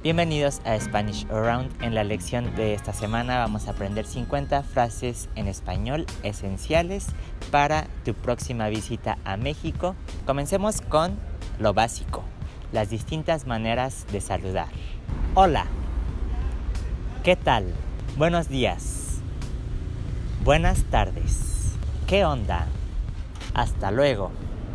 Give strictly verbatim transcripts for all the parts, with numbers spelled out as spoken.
Bienvenidos a Spanish Around. En la lección de esta semana vamos a aprender cincuenta frases en español esenciales para tu próxima visita a México. Comencemos con lo básico, las distintas maneras de saludar. Hola, ¿qué tal? Buenos días, buenas tardes, ¿qué onda? Hasta luego,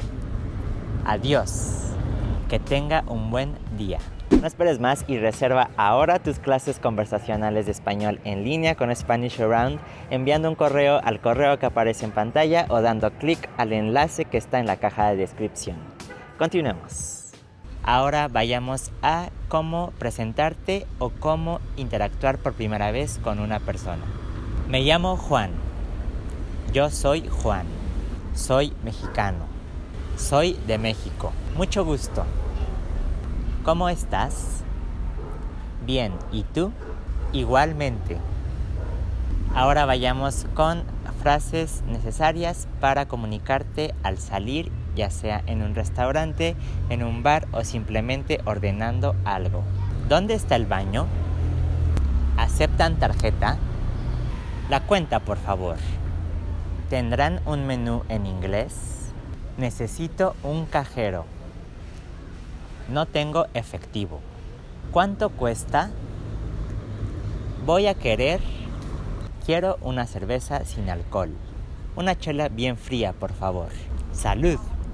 adiós, que tenga un buen día. No esperes más y reserva ahora tus clases conversacionales de español en línea con Spanish Around enviando un correo al correo que aparece en pantalla o dando clic al enlace que está en la caja de descripción. Continuemos. Ahora vayamos a cómo presentarte o cómo interactuar por primera vez con una persona. Me llamo Juan. Yo soy Juan. Soy mexicano. Soy de México. Mucho gusto. ¿Cómo estás? Bien, ¿y tú? Igualmente. Ahora vayamos con frases necesarias para comunicarte al salir, ya sea en un restaurante, en un bar o simplemente ordenando algo. ¿Dónde está el baño? ¿Aceptan tarjeta? La cuenta, por favor. ¿Tendrán un menú en inglés? Necesito un cajero. No tengo efectivo. ¿Cuánto cuesta? Voy a querer. Quiero una cerveza sin alcohol. Una chela bien fría, por favor. ¡Salud!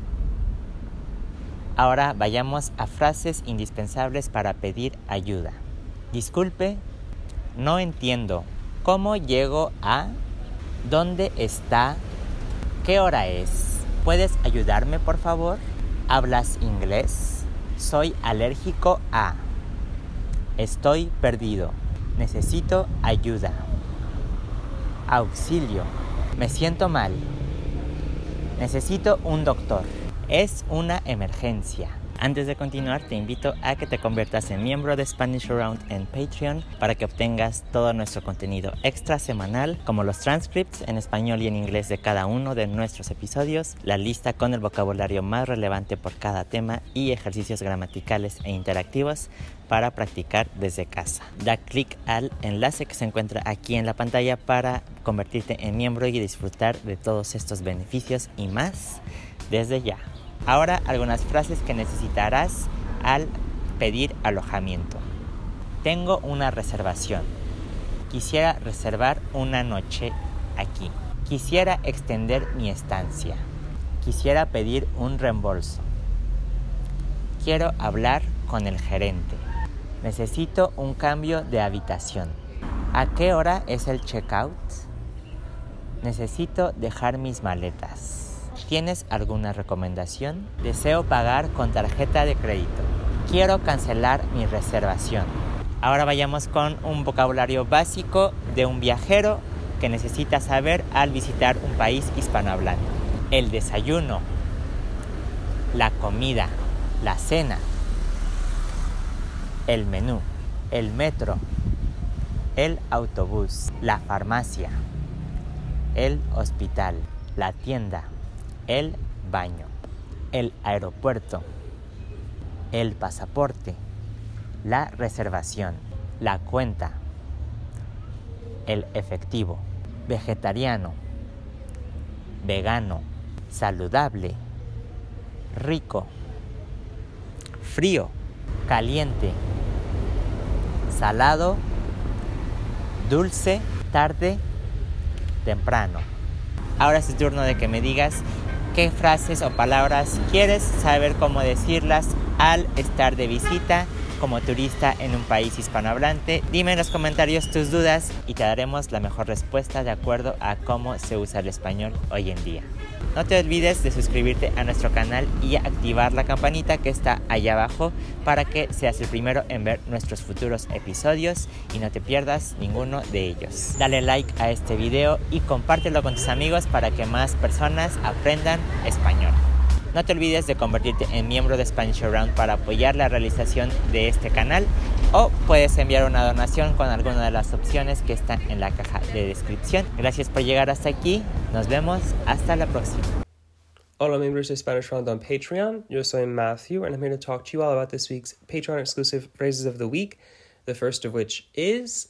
Ahora vayamos a frases indispensables para pedir ayuda. Disculpe, no entiendo. ¿Cómo llego a? ¿Dónde está? ¿Qué hora es? ¿Puedes ayudarme, por favor? ¿Hablas inglés? Soy alérgico a. Estoy perdido. Necesito ayuda. Auxilio. Me siento mal. Necesito un doctor. Es una emergencia. Antes de continuar, te invito a que te conviertas en miembro de Spanish Around en Patreon para que obtengas todo nuestro contenido extra semanal, como los transcripts en español y en inglés de cada uno de nuestros episodios, la lista con el vocabulario más relevante por cada tema y ejercicios gramaticales e interactivos para practicar desde casa. Da clic al enlace que se encuentra aquí en la pantalla para convertirte en miembro y disfrutar de todos estos beneficios y más desde ya. Ahora algunas frases que necesitarás al pedir alojamiento. Tengo una reservación. Quisiera reservar una noche aquí. Quisiera extender mi estancia. Quisiera pedir un reembolso. Quiero hablar con el gerente. Necesito un cambio de habitación. ¿A qué hora es el checkout? Necesito dejar mis maletas. ¿Tienes alguna recomendación? Deseo pagar con tarjeta de crédito. Quiero cancelar mi reservación. Ahora vayamos con un vocabulario básico de un viajero que necesita saber al visitar un país hispanohablante. El desayuno, la comida, la cena, el menú, el metro, el autobús, la farmacia, el hospital, la tienda, el baño, el aeropuerto, el pasaporte, la reservación, la cuenta, el efectivo, vegetariano, vegano, saludable, rico, frío, caliente, salado, dulce, tarde, temprano. Ahora es tu turno de que me digas qué frases o palabras quieres saber cómo decirlas al estar de visita como turista en un país hispanohablante. Dime en los comentarios tus dudas y te daremos la mejor respuesta de acuerdo a cómo se usa el español hoy en día. No te olvides de suscribirte a nuestro canal y activar la campanita que está allá abajo para que seas el primero en ver nuestros futuros episodios y no te pierdas ninguno de ellos. Dale like a este video y compártelo con tus amigos para que más personas aprendan español. No te olvides de convertirte en miembro de Spanish Around para apoyar la realización de este canal o puedes enviar una donación con alguna de las opciones que están en la caja de descripción. Gracias por llegar hasta aquí. Nos vemos hasta la próxima. Hola members de Spanish Round on Patreon. Yo soy Matthew, and I'm here to talk to you all about this week's Patreon exclusive phrases of the week. The first of which is